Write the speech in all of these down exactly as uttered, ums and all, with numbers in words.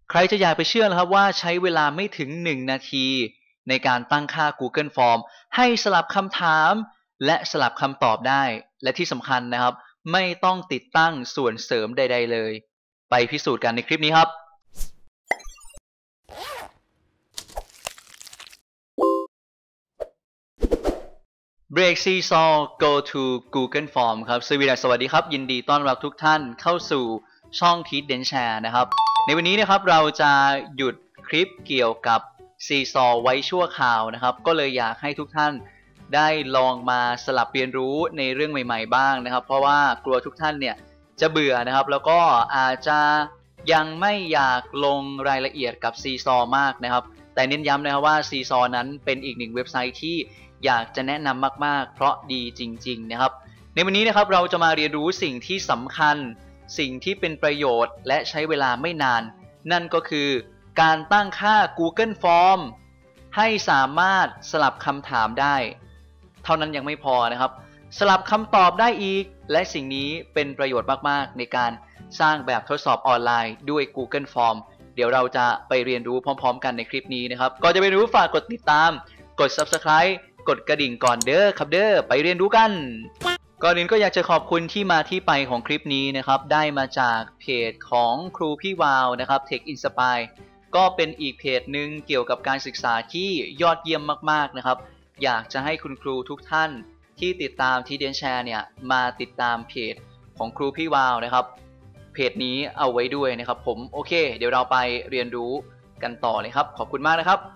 ใครจะอยากไปเชื่อนะครับว่าใช้เวลาไม่ถึงหนึ่งนาทีในการตั้งค่า Google Form ให้สลับคำถามและสลับคำตอบได้และที่สำคัญนะครับไม่ต้องติดตั้งส่วนเสริมใดๆเลยไปพิสูจน์กันในคลิปนี้ครับBreak Seesaw Go to Google Form ครับสวัสดีครับยินดีต้อนรับทุกท่านเข้าสู่ช่อง Teach Dance Share นะครับในวันนี้นะครับเราจะหยุดคลิปเกี่ยวกับ Seesaw ไว้ชั่วคราวนะครับก็เลยอยากให้ทุกท่านได้ลองมาสลับเรียนรู้ในเรื่องใหม่ๆบ้างนะครับเพราะว่ากลัวทุกท่านเนี่ยจะเบื่อนะครับแล้วก็อาจจะยังไม่อยากลงรายละเอียดกับ Seesaw มากนะครับแต่เน้นย้ำนะครับว่า Seesaw นั้นเป็นอีกหนึ่งเว็บไซต์ที่อยากจะแนะนำมากๆเพราะดีจริงๆนะครับในวันนี้นะครับเราจะมาเรียนรู้สิ่งที่สำคัญสิ่งที่เป็นประโยชน์และใช้เวลาไม่นานนั่นก็คือการตั้งค่า Google Form ให้สามารถสลับคำถามได้เท่านั้นยังไม่พอนะครับสลับคำตอบได้อีกและสิ่งนี้เป็นประโยชน์มากๆในการสร้างแบบทดสอบออนไลน์ด้วย Google Form เดี๋ยวเราจะไปเรียนรู้พร้อมๆกันในคลิปนี้นะครับก่อนจะไปรู้ฝากกดติดตามกด Subscribeกดกระดิ่งก่อนเด้อครับเด้อไปเรียนรู้กันก่อนอื่นก็อยากจะขอบคุณที่มาที่ไปของคลิปนี้นะครับได้มาจากเพจของครูพี่วาวนะครับ Tech Inspire ก็เป็นอีกเพจหนึ่งเกี่ยวกับการศึกษาที่ยอดเยี่ยมมากๆนะครับอยากจะให้คุณครูทุกท่านที่ติดตาม Teach Dance Share เนี่ยมาติดตามเพจของครูพี่วาวนะครับเพจนี้เอาไว้ด้วยนะครับผมโอเคเดี๋ยวเราไปเรียนรู้กันต่อเลยครับขอบคุณมากนะครับ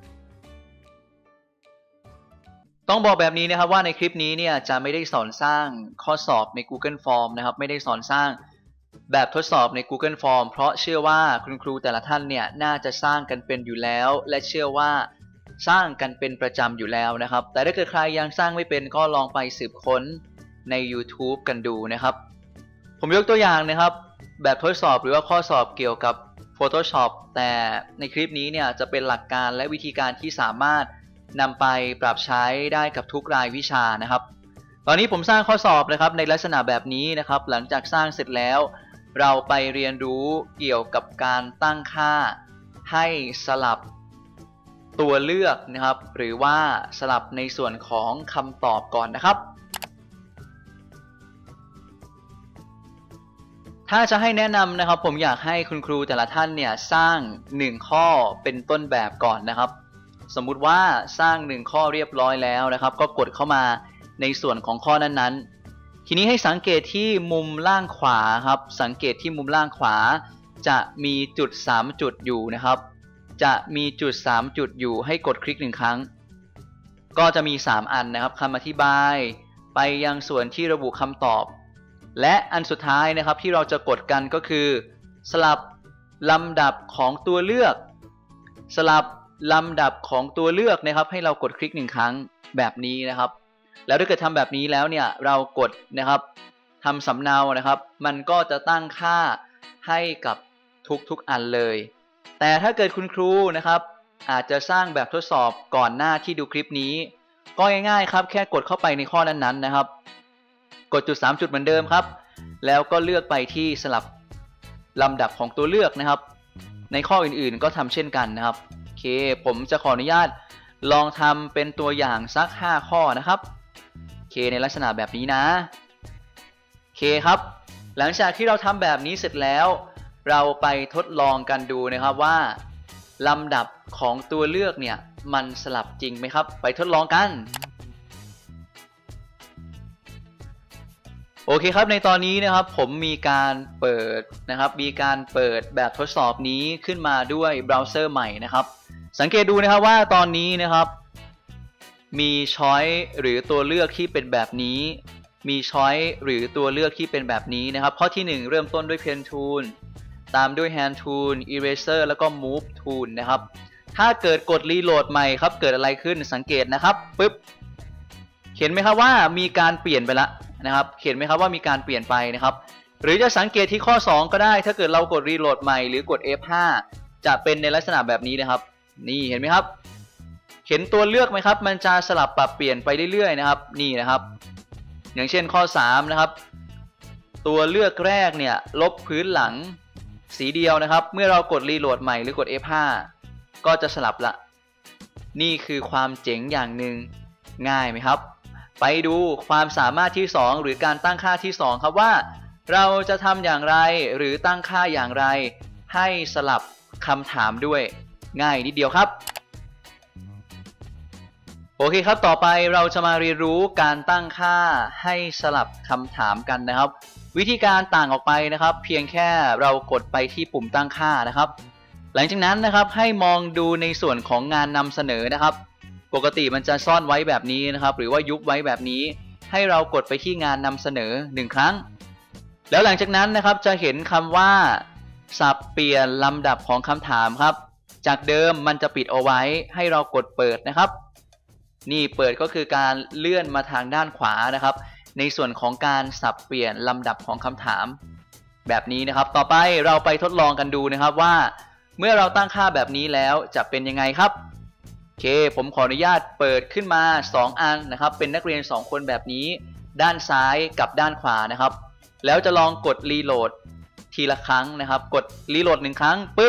ต้องบอกแบบนี้นะครับว่าในคลิปนี้เนี่ยจะไม่ได้สอนสร้างข้อสอบใน Google Form นะครับไม่ได้สอนสร้างแบบทดสอบใน Google Form เพราะเชื่อว่าคุณครูแต่ละท่านเนี่ยน่าจะสร้างกันเป็นอยู่แล้วและเชื่อว่าสร้างกันเป็นประจำอยู่แล้วนะครับแต่ถ้าเกิดใครยังสร้างไม่เป็นก็ลองไปสืบค้นใน YouTube กันดูนะครับผมยกตัวอย่างนะครับแบบทดสอบหรือว่าข้อสอบเกี่ยวกับ Photoshop แต่ในคลิปนี้เนี่ยจะเป็นหลักการและวิธีการที่สามารถนำไปปรับใช้ได้กับทุกรายวิชานะครับตอนนี้ผมสร้างข้อสอบนะครับในลักษณะแบบนี้นะครับหลังจากสร้างเสร็จแล้วเราไปเรียนรู้เกี่ยวกับการตั้งค่าให้สลับตัวเลือกนะครับหรือว่าสลับในส่วนของคำตอบก่อนนะครับถ้าจะให้แนะนำนะครับผมอยากให้คุณครูแต่ละท่านเนี่ยสร้างหนึ่งข้อเป็นต้นแบบก่อนนะครับสมมุติว่าสร้างหนึ่งข้อเรียบร้อยแล้วนะครับก็กดเข้ามาในส่วนของข้อนั้นๆทีนี้ให้สังเกตที่มุมล่างขวาครับสังเกตที่มุมล่างขวาจะมีจุดสามจุดอยู่นะครับจะมีจุดสามจุดอยู่ให้กดคลิกหนึ่งครั้งก็จะมีสามอันนะครับคำอธิบายไปยังส่วนที่ระบุคำตอบและอันสุดท้ายนะครับที่เราจะกดกันก็คือสลับลำดับของตัวเลือกสลับลำดับของตัวเลือกนะครับให้เรากดคลิกหนึ่งครั้งแบบนี้นะครับแล้วถ้าเกิดทำแบบนี้แล้วเนี่ยเรากดนะครับทำสำเนานะครับมันก็จะตั้งค่าให้กับทุกๆอันเลยแต่ถ้าเกิดคุณครูนะครับอาจจะสร้างแบบทดสอบก่อนหน้าที่ดูคลิปนี้ก็ง่ายๆครับแค่กดเข้าไปในข้อนั้นๆนะครับกดจุดสามจุดเหมือนเดิมครับแล้วก็เลือกไปที่สลับลำดับของตัวเลือกนะครับในข้ออื่นๆก็ทำเช่นกันนะครับโอเคผมจะขออนุญาตลองทำเป็นตัวอย่างสักห้าข้อนะครับโอเคในลักษณะแบบนี้นะโอเคครับหลังจากที่เราทำแบบนี้เสร็จแล้วเราไปทดลองกันดูนะครับว่าลำดับของตัวเลือกเนี่ยมันสลับจริงไหมครับไปทดลองกันโอเคครับในตอนนี้นะครับผมมีการเปิดนะครับมีการเปิดแบบทดสอบนี้ขึ้นมาด้วยเบราว์เซอร์ใหม่นะครับสังเกตดูนะครับว่าตอนนี้นะครับมีช้อยหรือตัวเลือกที่เป็นแบบนี้มีช้อยหรือตัวเลือกที่เป็นแบบนี้นะครับข้อที่หนึ่งเริ่มต้นด้วย Pen Tool ตามด้วย Hand Tool Eraser แล้วก็ Move Tool นะครับถ้าเกิดกด Reload ใหม่ครับเกิดอะไรขึ้นสังเกตนะครับปึ๊บเห็นไหมครับว่ามีการเปลี่ยนไปละนะครับเห็นไหมครับว่ามีการเปลี่ยนไปนะครับหรือจะสังเกตที่ข้อสองก็ได้ถ้าเกิดเรากด Reload ใหม่หรือกด เอฟ ห้า จะเป็นในลักษณะแบบนี้นะครับนี่เห็นไหมครับเห็นตัวเลือกไหมครับมันจะสลับปรับเปลี่ยนไปเรื่อยๆนะครับนี่นะครับอย่างเช่นข้อสามนะครับตัวเลือกแรกเนี่ยลบพื้นหลังสีเดียวนะครับเมื่อเรากดรีโหลดใหม่หรือกด เอฟ ห้า ก็จะสลับละนี่คือความเจ๋งอย่างหนึ่งง่ายไหมครับไปดูความสามารถที่สองหรือการตั้งค่าที่สองครับว่าเราจะทำอย่างไรหรือตั้งค่าอย่างไรให้สลับคำถามด้วยง่ายนิดเดียวครับโอเคครับต่อไปเราจะมาเรียนรู้การตั้งค่าให้สลับคำถามกันนะครับวิธีการต่างออกไปนะครับเพียงแค่เรากดไปที่ปุ่มตั้งค่านะครับหลังจากนั้นนะครับให้มองดูในส่วนของงานนำเสนอนะครับปกติมันจะซ่อนไว้แบบนี้นะครับหรือว่ายุบไว้แบบนี้ให้เรากดไปที่งานนำเสนอหนึ่งครั้งแล้วหลังจากนั้นนะครับจะเห็นคำว่าสับเปลี่ยนลำดับของคำถามครับจากเดิมมันจะปิดเอาไว้ให้เรากดเปิดนะครับนี่เปิดก็คือการเลื่อนมาทางด้านขวานะครับในส่วนของการสับเปลี่ยนลำดับของคำถามแบบนี้นะครับต่อไปเราไปทดลองกันดูนะครับว่าเมื่อเราตั้งค่าแบบนี้แล้วจะเป็นยังไงครับโอเคผมขออนุญาตเปิดขึ้นมาสองอันนะครับเป็นนักเรียนสองคนแบบนี้ด้านซ้ายกับด้านขวานะครับแล้วจะลองกดรีโหลดทีละครั้งนะครับกดรีโหลดหนึ่งครั้งปุ๊บ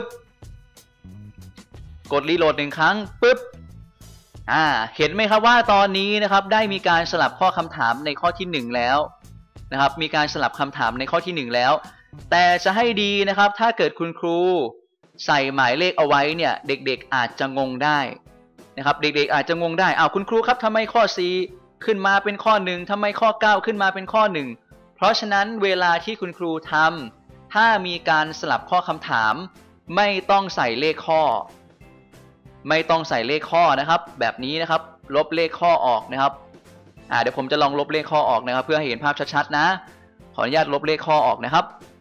กดรีโหลดหนึ่งครั้งปุ๊บอ่าเห็นไหมครับว่าตอนนี้นะครับได้มีการสลับข้อคำถามในข้อที่หนึ่งแล้วนะครับมีการสลับคำถามในข้อที่หนึ่งแล้วแต่จะให้ดีนะครับถ้าเกิดคุณครูใส่หมายเลขเอาไว้เนี่ยเด็กๆอาจจะงงได้นะครับเด็กๆอาจจะงงได้อ้าวคุณครูครับทำไมข้อสี่ขึ้นมาเป็นข้อหนึ่งทำไมข้อเก้าขึ้นมาเป็นข้อหนึ่งเพราะฉะนั้นเวลาที่คุณครูทำถ้ามีการสลับข้อคำถามไม่ต้องใส่เลขข้อไม่ต้องใส่เลขข้อนะครับแบบนี้นะครับลบเลขข้อออกนะครับอ่าเดี๋ยวผมจะลองลบเลขข้อออกนะครับเพื่อให้เห็นภาพชัดๆนะขออนุญาตลบเลขข้อออกนะครับ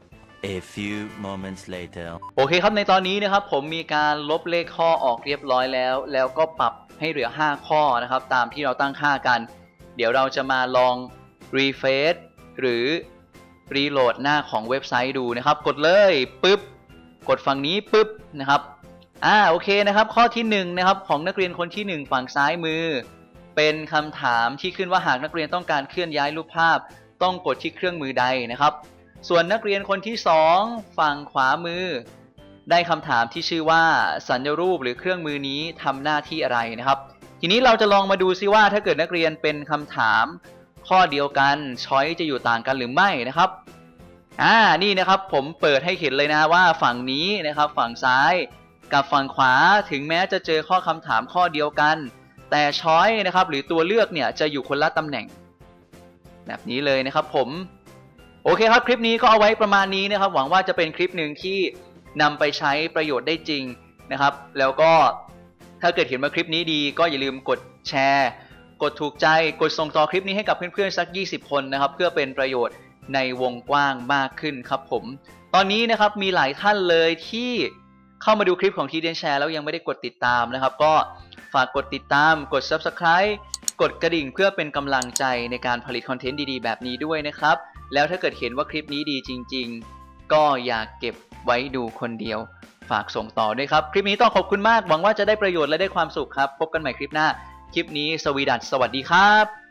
A few moments later โอเคครับในตอนนี้นะครับผมมีการลบเลขข้อออกเรียบร้อยแล้วแล้วก็ปรับให้เหลือห้าข้อนะครับตามที่เราตั้งค่ากันเดี๋ยวเราจะมาลอง refresh หรือ reload หน้าของเว็บไซต์ดูนะครับกดเลยปึ๊บกดฝั่งนี้ปึ๊บนะครับอ่าโอเคนะครับข้อที่หนึ่งนะครับของนักเรียนคนที่หนึ่งฝั่งซ้ายมือเป็นคำถามที่ขึ้นว่าหากนักเรียนต้องการเคลื่อนย้ายรูปภาพต้องกดที่เครื่องมือใดนะครับส่วนนักเรียนคนที่สองฝั่งขวามือได้คำถามที่ชื่อว่าสัญรูปหรือเครื่องมือนี้ทำหน้าที่อะไรนะครับทีนี้เราจะลองมาดูซิว่าถ้าเกิดนักเรียนเป็นคำถามข้อเดียวกันช้อยจะอยู่ต่างกันหรือไม่นะครับอ่านี่นะครับผมเปิดให้เห็นเลยนะว่าฝั่งนี้นะครับฝั่งซ้ายกับฝั่งขวาถึงแม้จะเจอข้อคำถามข้อเดียวกันแต่ช้อยนะครับหรือตัวเลือกเนี่ยจะอยู่คนละตำแหน่งแบบนี้เลยนะครับผมโอเคครับคลิปนี้ก็เอาไว้ประมาณนี้นะครับหวังว่าจะเป็นคลิปหนึ่งที่นำไปใช้ประโยชน์ได้จริงนะครับแล้วก็ถ้าเกิดเห็นว่าคลิปนี้ดีก็อย่าลืมกดแชร์กดถูกใจกดส่งต่อคลิปนี้ให้กับเพื่อนๆสักยี่สิบคนนะครับเพื่อเป็นประโยชน์ในวงกว้างมากขึ้นครับผมตอนนี้นะครับมีหลายท่านเลยที่เข้ามาดูคลิปของทีเดนแชร์แล้วยังไม่ได้กดติดตามนะครับก็ฝากกดติดตามกด ซับสไครบ์ กดกระดิ่งเพื่อเป็นกำลังใจในการผลิตคอนเทนต์ดีๆแบบนี้ด้วยนะครับแล้วถ้าเกิดเห็นว่าคลิปนี้ดีจริงๆก็อย่าเก็บไว้ดูคนเดียวฝากส่งต่อด้วยครับคลิปนี้ต้องขอบคุณมากหวังว่าจะได้ประโยชน์และได้ความสุขครับพบกันใหม่คลิปหน้าคลิปนี้สวีดัสสวัสดีครับ